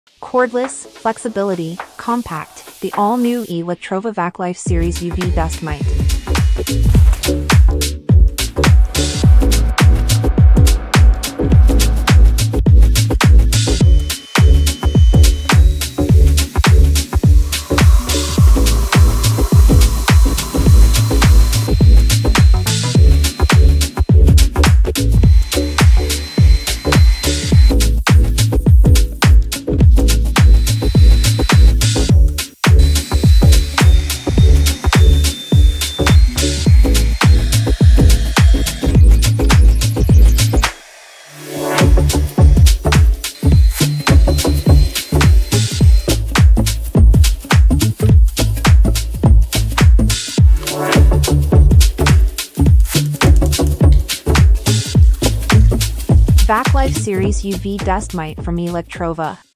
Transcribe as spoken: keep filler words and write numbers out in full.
Cordless, flexibility, compact, the all-new Electrova Vaclife Series U V Dust Mite. Vaclife Series U V Dust Mite from Electrova.